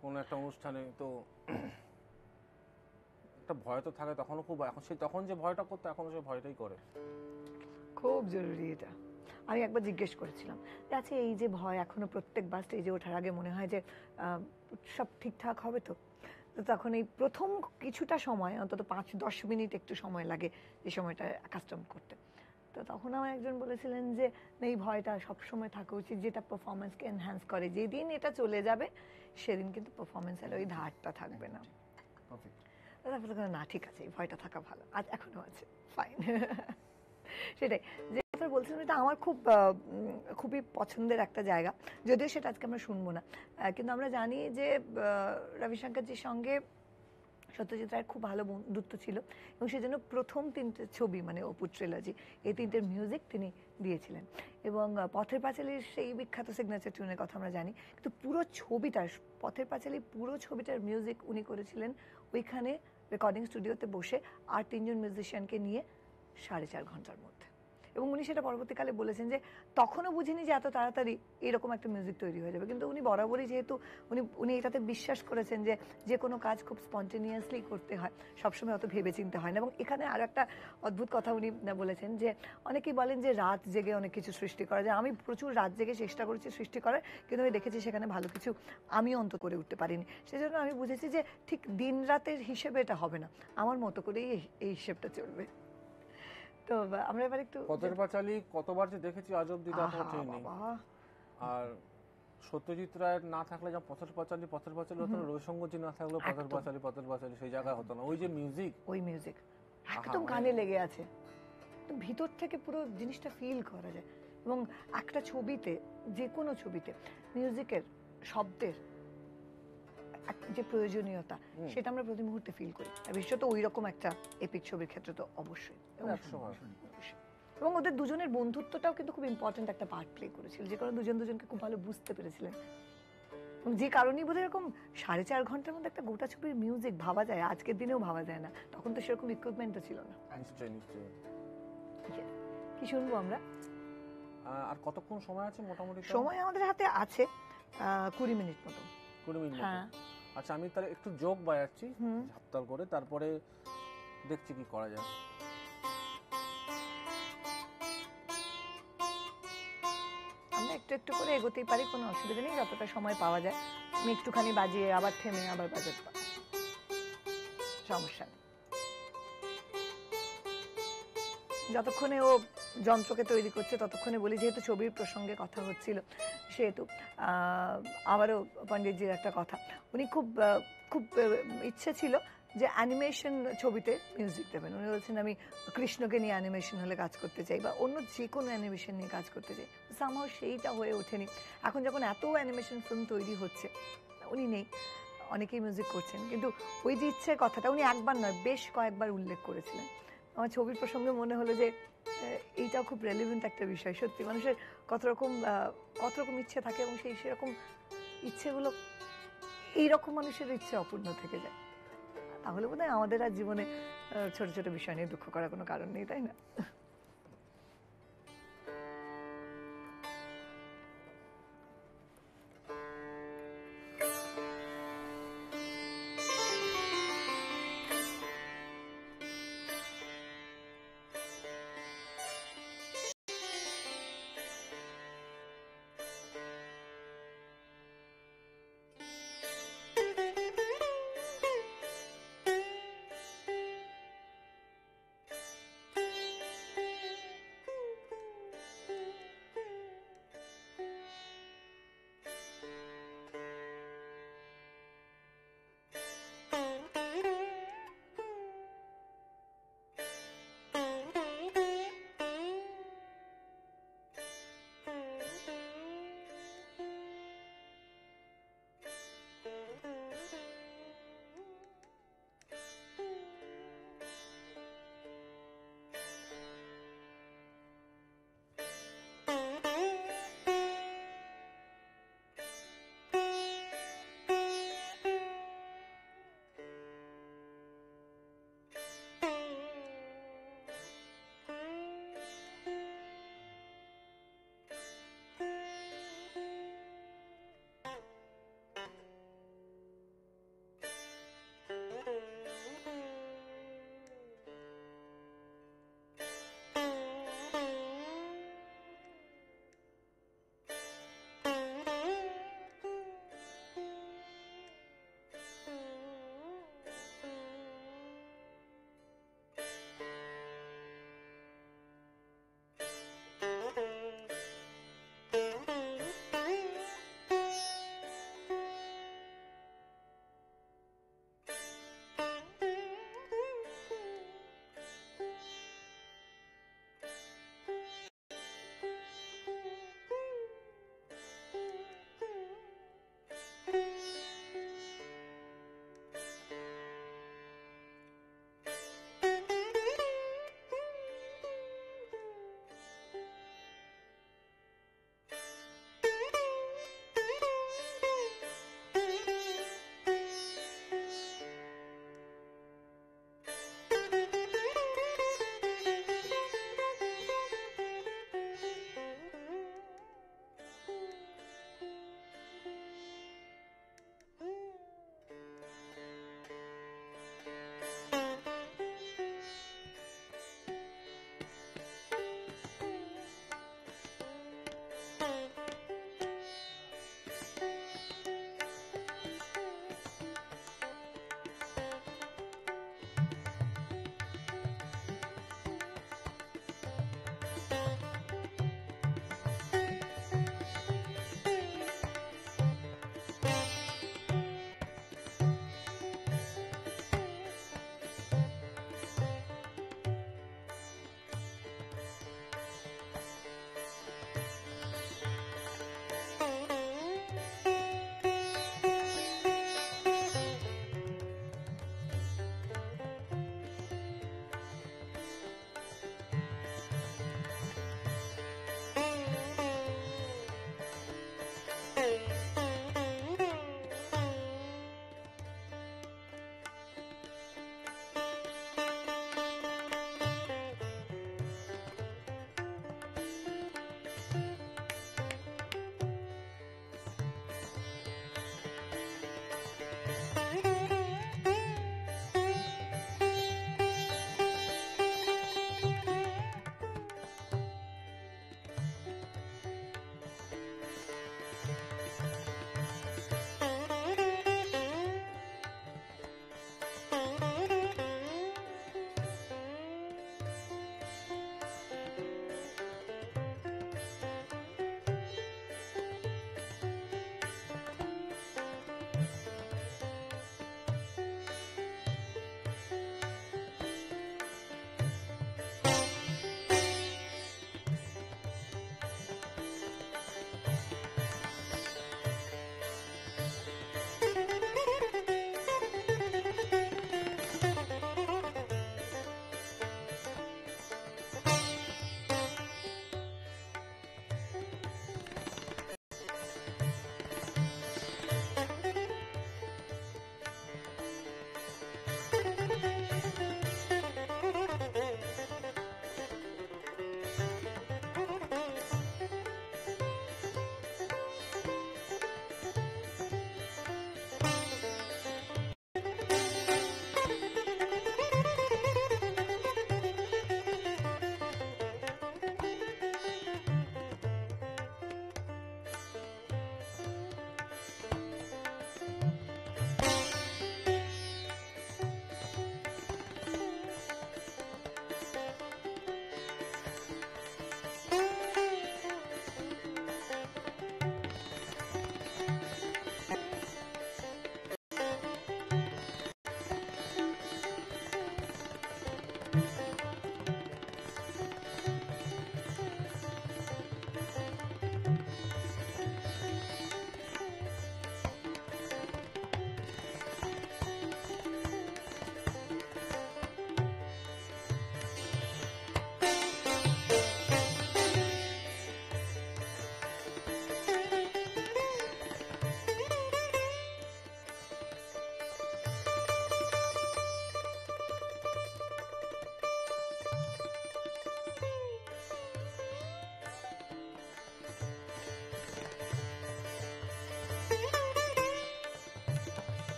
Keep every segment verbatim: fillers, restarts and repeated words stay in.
কোনো একটা অনুষ্ঠানে তো একটা ভয় তো থাকে, তখনও খুব, এখন সেই তখন যে ভয়টা করতো এখনো সেই ভয়টাই করে। খুব জরুরি এটা। আমি একবার জিজ্ঞেস করেছিলাম যে আচ্ছা এই যে ভয় এখনো প্রত্যেকবার স্টেজে ওঠার আগে মনে হয় যে সব ঠিকঠাক হবে তো, তো তখন এই প্রথম কিছুটা সময় অন্তত পাঁচ দশ মিনিট একটু সময় লাগে এই সময়টা কাস্টম করতে। তো তখন আমার একজন বলেছিলেন যে এই ভয়টা সবসময় থাকা উচিত, যেটা পারফরমেন্সকে এনহ্যান্স করে। যেদিন এটা চলে যাবে সেদিন কিন্তু পারফরমেন্সের ওই ধারটা থাকবে না। তারপরে না ঠিক আছে, এই ভয়টা থাকা ভালো, আজ এখনো আছে, ফাইন। সেটাই যে কথা বলছিলাম, এটা আমার খুব খুবই পছন্দের একটা জায়গা, যদিও সেটা আজকে আমরা শুনবো না। কিন্তু আমরা জানি যে রবিশঙ্করজির সঙ্গে সত্যজিৎ রায়ের খুব ভালো বন্ধুত্ব ছিল এবং সেজন্য প্রথম তিনটে ছবি মানে অপু ট্রিলজি, এই তিনটের মিউজিক তিনি দিয়েছিলেন। এবং পথের পাঁচালীর সেই বিখ্যাত সিগনেচার টিউনের কথা আমরা জানি, কিন্তু পুরো ছবিটার, পথের পাঁচালী পুরো ছবিটার মিউজিক উনি করেছিলেন ওইখানে রেকর্ডিং স্টুডিওতে বসে আর তিনজন মিউজিশিয়ানকে নিয়ে সাড়ে চার ঘন্টার মধ্যে। এবং উনি সেটা পরবর্তীকালে বলেছেন যে তখনও বুঝিনি যে এত তাড়াতাড়ি এরকম একটা মিউজিক তৈরি হয়ে যাবে, কিন্তু উনি বরাবরই যেহেতু উনি উনি এটাতে বিশ্বাস করেছেন যে যে কোনো কাজ খুব স্পন্টেনিয়াসলি করতে হয়, সবসময় অত ভেবে চিনতে হয় না। এবং এখানে আরও একটা অদ্ভুত কথা উনি বলেছেন যে অনেকেই বলেন যে রাত জেগে অনেক কিছু সৃষ্টি করা যায়, আমি প্রচুর রাত জেগে চেষ্টা করেছি সৃষ্টি করার, কিন্তু আমি দেখেছি সেখানে ভালো কিছু আমি অন্ত করে উঠতে পারিনি। সেজন্য আমি বুঝেছি যে ঠিক দিন রাতের হিসেবে এটা হবে না, আমার মতো করেই এই হিসেবটা চলবে। তো আমরা এবার একটু পথের পাঁচালী কতবার যে দেখেছি আজ অব্দি দেখা ওঠেনি। আর সত্যজিৎ রায়ের না থাকলে যা পথের পাঁচালী পথের পাঁচালী হতো না, রবিশঙ্করজি না থাকলেও পথের পাঁচালী পথের পাঁচালী সেই জায়গায় হতো না। ওই যে মিউজিক, ওই মিউজিক একদম কানে লেগে আছে, ভিতর থেকে পুরো জিনিসটা ফিল করা যায়। এবং একটা ছবিতে, যে কোনো ছবিতে মিউজিকের, শব্দের যে প্রয়োজনীয়তা সেটা আমরা প্রতি মুহূর্তে ফিল করি, আর বিশেষত ওই রকম একটা এপিক ছবির ক্ষেত্রে তো অবশ্যই। এবং ওদের দুজনের বন্ধুত্বটাও কিন্তু খুব ইম্পর্টেন্ট একটা পার্ট প্লে করেছিল, যে কারণে দুজন দুজনকে খুব ভালো বুঝতে পেরেছিলেন। যে কারণেই বোধহয় এরকম সাড়ে চার ঘন্টার মধ্যে একটা গোটা ছবির মিউজিক ভাবা যায়, আজকের দিনেও ভাবা যায় না, তখন তো সেরকম ইকুইপমেন্টও ছিল না। নিশ্চয়ই নিশ্চয়ই। কি শুনবো আমরা? আর কতক্ষণ সময় আছে মোটামুটি? সময় আমাদের হাতে আছে কুড়ি মিনিট মতো। কুড়ি মিনিট? হ্যাঁ। আচ্ছা, আমি তাহলে একটু যোগ বাজাচ্ছি ঝাপতাল করে, তারপরে দেখছি কি করা যায়। আমরা একটু একটু করে এগোতেই পারি, কোনো অসুবিধা নেই, যতটা সময় পাওয়া যায়। আমি একটুখানি বাজিয়ে আবার থেমে আবার বাজাতে পারি, সমস্যা নেই। যতক্ষণে ও যন্ত্রকে তৈরি করছে ততক্ষণে বলি, যেহেতু ছবির প্রসঙ্গে কথা হচ্ছিল সেহেতু আবারও পণ্ডিতজির একটা কথা, উনি খুব খুব ইচ্ছে ছিল যে অ্যানিমেশন ছবিতে মিউজিক দেবেন। উনি বলছেন আমি কৃষ্ণকে নিয়ে অ্যানিমেশন হলে কাজ করতে চাই, বা অন্য যে কোনো অ্যানিমেশন নিয়ে কাজ করতে চাই, সামহাও সেইটা হয়ে ওঠেনি। এখন যখন এত অ্যানিমেশন ফিল্ম তৈরি হচ্ছে, উনি নেই, অনেকেই মিউজিক করছেন, কিন্তু ওই যে ইচ্ছের কথাটা উনি একবার নয় বেশ কয়েকবার উল্লেখ করেছিলেন। আমার ছবির প্রসঙ্গে মনে হলো যে এইটাও খুব রেলিভেন্ট একটা বিষয়। সত্যি মানুষের কত রকম কত রকম ইচ্ছে থাকে, এবং সেই সেরকম ইচ্ছেগুলো, এইরকম মানুষের ইচ্ছে অপূর্ণ থেকে যায়। তাহলে বোধ হয় আমাদের আর জীবনে ছোট ছোট বিষয় নিয়ে দুঃখ করার কোনো কারণ নেই, তাই না?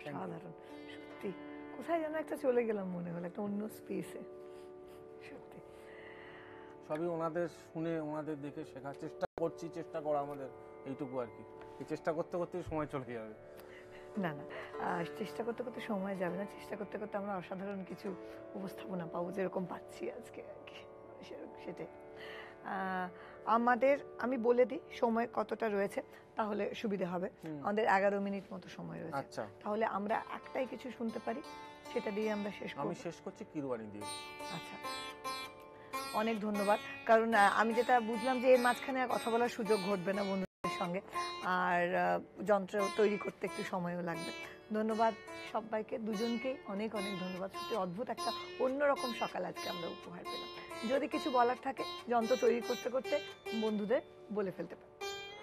সাধারণ, সত্যি কোথায় যেন একটা চলে গেলাম মনে হলো, একটা অন্য স্পেসে। সত্যি সবই ওনাদের শুনে ওনাদের দেখে শেখার চেষ্টা করছি, চেষ্টা করা আমাদের এইটুকু আর কি। এই চেষ্টা করতে করতে সময় চলে যাবে। না না, আহ, চেষ্টা করতে করতে সময় যাবে না, চেষ্টা করতে করতে আমরা অসাধারণ কিছু উপস্থাপনা পাবো, যেরকম পাচ্ছি আজকে আর কি, সেরকম সেটাই। আহ, আমাদের আমি বলে দিই সময় কতটা রয়েছে, তাহলে সুবিধা হবে। আমাদের এগারো মিনিট মতো সময় রয়েছে। আচ্ছা, তাহলে আমরা একটাই কিছু শুনতে পারি, সেটা দিয়ে আমরা শেষ করব। আমি শেষ করছি কিরওয়ানি দিয়ে। আচ্ছা, অনেক ধন্যবাদ। কারণ আহ, আমি যেটা বুঝলাম যে এর মাঝখানে আর কথা বলার সুযোগ ঘটবে না বন্ধুদের সঙ্গে, আর আহ, যন্ত্র তৈরি করতে একটু সময়ও লাগবে। ধন্যবাদ সবাইকে, দুজনকেই অনেক অনেক ধন্যবাদ। সত্যি অদ্ভুত একটা অন্যরকম সকাল আজকে আমরা উপহার পেলাম। যদি কিছু বলার থাকে যন্ত্র তৈরি করতে করতে বন্ধুদের বলে ফেলতে পারি।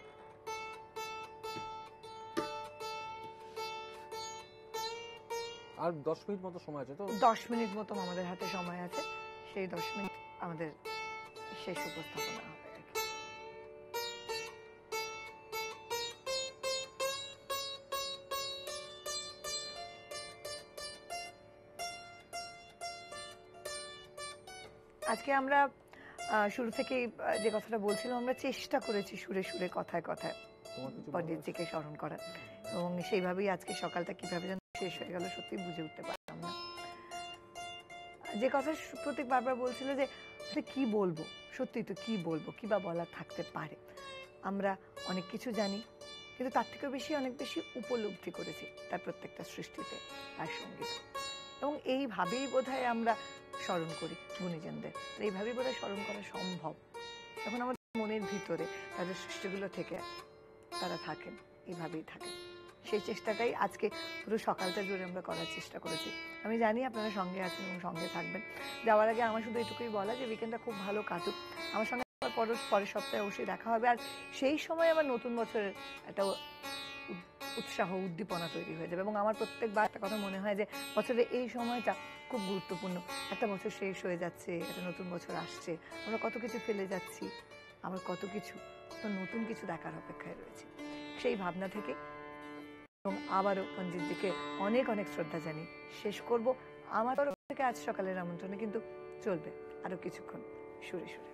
আর দশ মিনিট মতো সময় আছে তো? দশ মিনিট মতো আমাদের হাতে সময় আছে, সেই দশ মিনিট আমাদের শেষ উপস্থাপনা হবে। আজকে আমরা আহ, শুরু থেকে যে কথাটা বলছিলাম, আমরা চেষ্টা করেছি সুরে সুরে কথায় কথায় পণ্ডিতজিকে স্মরণ করার, এবং সেইভাবেই আজকে সকালটা কিভাবে যেন শেষ হয়ে গেল সত্যি বুঝে উঠতে পারলাম না। যে কথা প্রত্যেক বারবার বলছিল যে আসলে কি বলবো, সত্যি তো কি বলবো, কি বা বলার থাকতে পারে। আমরা অনেক কিছু জানি, কিন্তু তার থেকেও বেশি অনেক বেশি উপলব্ধি করেছি তার প্রত্যেকটা সৃষ্টিতে, তার সঙ্গীতে। এবং এইভাবেই বোধহয় আমরা স্মরণ করি গুণীজনদের, এইভাবেই বোধহয় স্মরণ করা সম্ভব যখন আমাদের মনের ভিতরে তাদের সৃষ্টিগুলো থেকে তারা থাকেন, এইভাবেই থাকেন। সেই চেষ্টাটাই আজকে পুরো সকালটা জুড়ে আমরা করার চেষ্টা করেছি। আমি জানি আপনারা সঙ্গে আছেন এবং সঙ্গে থাকবেন। যাওয়ার আগে আমার শুধু এটুকুই বলা যে উইকেন্ডটা খুব ভালো কাটুক, আমার সঙ্গে পরের পরের সপ্তাহে অবশ্যই দেখা হবে। আর সেই সময় আবার নতুন বছরের একটা উৎসাহ উদ্দীপনা তৈরি হয়ে যাবে। এবং আমার প্রত্যেকবার একটা কথা মনে হয় যে বছরের এই সময়টা খুব গুরুত্বপূর্ণ। একটা বছর শেষ হয়ে যাচ্ছে, একটা নতুন বছর আসছে, আমরা কত কিছু ফেলে যাচ্ছি, আবার কত কিছু নতুন কিছু দেখার অপেক্ষায় রয়েছে। সেই ভাবনা থেকে এবং আবারও পণ্ডিতজিকে অনেক অনেক শ্রদ্ধা জানিয়ে শেষ করব আমার তরফ থেকে আজ সকালের আমন্ত্রণে, কিন্তু চলবে আরো কিছুক্ষণ সুরে সুরে।